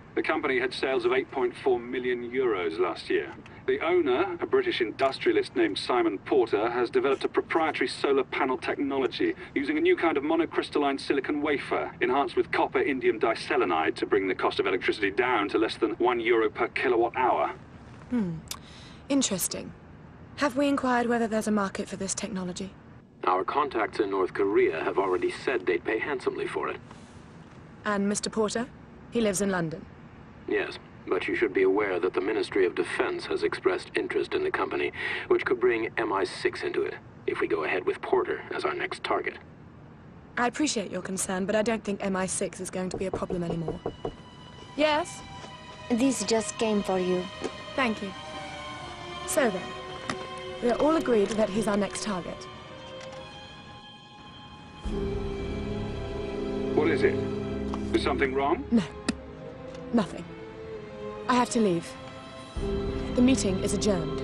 The company had sales of 8.4 million euros last year. The owner, a British industrialist named Simon Porter, has developed a proprietary solar panel technology using a new kind of monocrystalline silicon wafer, enhanced with copper indium diselenide to bring the cost of electricity down to less than €1 per kilowatt hour. Interesting. Have we inquired whether there's a market for this technology? Our contacts in North Korea have already said they'd pay handsomely for it. And Mr. Porter? He lives in London. Yes, but you should be aware that the Ministry of Defense has expressed interest in the company, which could bring MI6 into it, if we go ahead with Porter as our next target. I appreciate your concern, but I don't think MI6 is going to be a problem anymore. Yes? This just came for you. Thank you. So then, we are all agreed that he's our next target. What is it? Is something wrong? No. Nothing. I have to leave. The meeting is adjourned.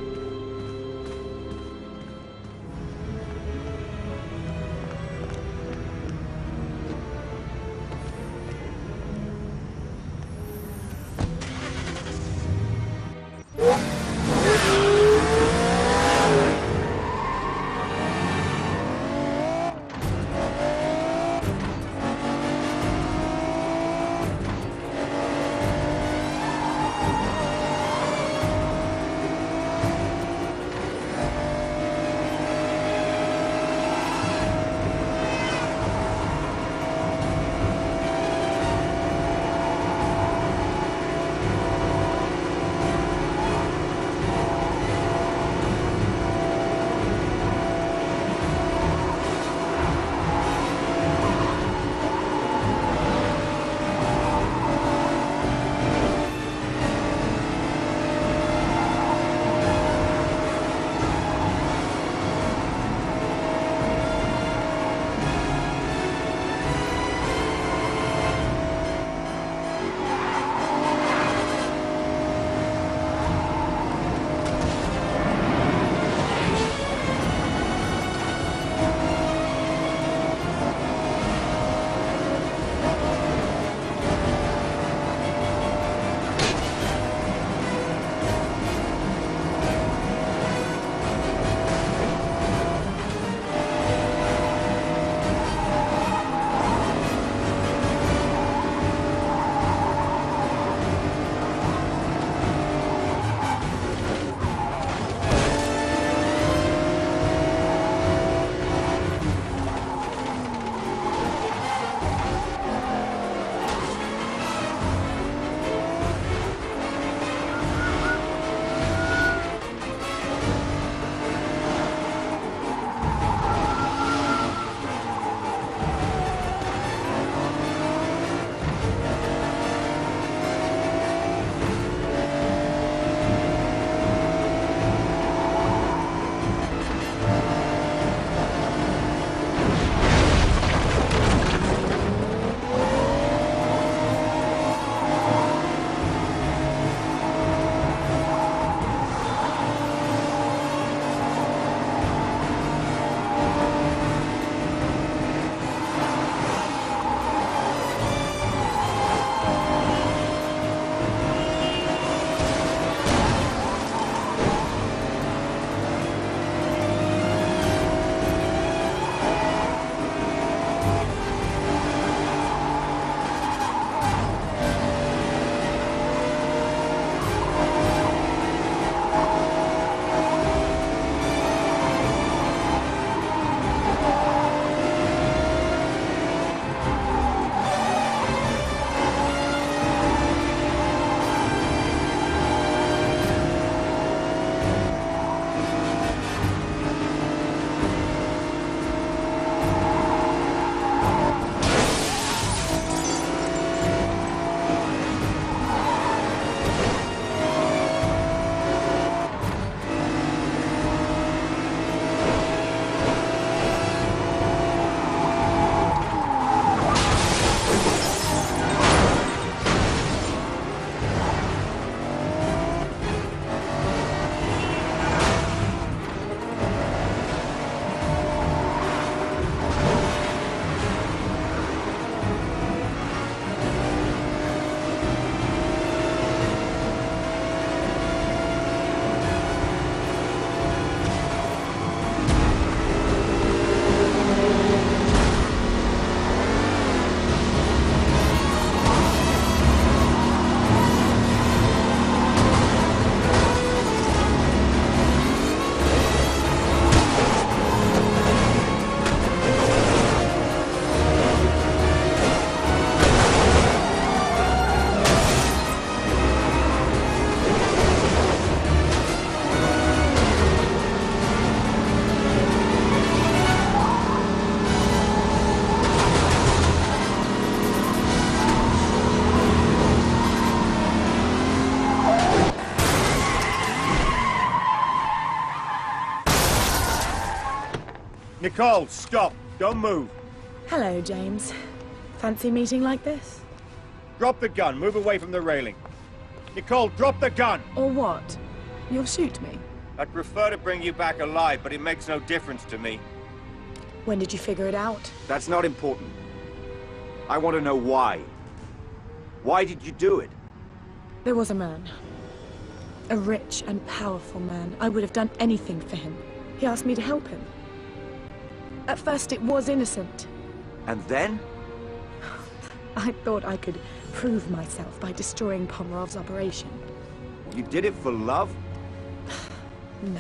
Nicole, stop! Don't move! Hello, James. Fancy meeting like this? Drop the gun, move away from the railing. Nicole, drop the gun! Or what? You'll shoot me? I'd prefer to bring you back alive, but it makes no difference to me. When did you figure it out? That's not important. I want to know why. Why did you do it? There was a man. A rich and powerful man. I would have done anything for him. He asked me to help him. At first it was innocent. And then? I thought I could prove myself by destroying Pomerov's operation. You did it for love? No.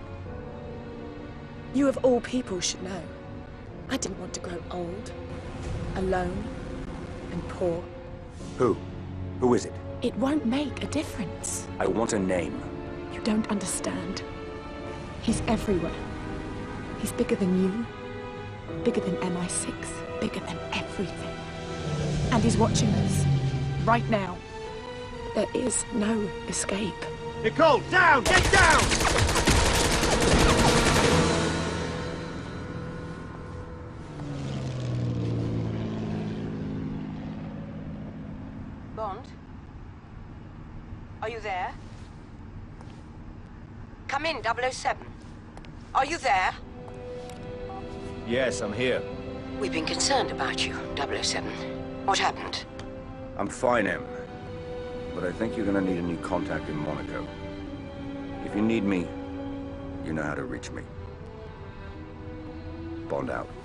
You of all people should know. I didn't want to grow old, alone, and poor. Who? Who is it? It won't make a difference. I want a name. You don't understand. He's everywhere. He's bigger than you, bigger than MI6, bigger than everything. And he's watching us, right now. There is no escape. Nicole, down! Get down! Bond? Are you there? Come in, 007. Are you there? Yes, I'm here. We've been concerned about you, 007. What happened? I'm fine, Em. But I think you're gonna need a new contact in Monaco. If you need me, you know how to reach me. Bond out.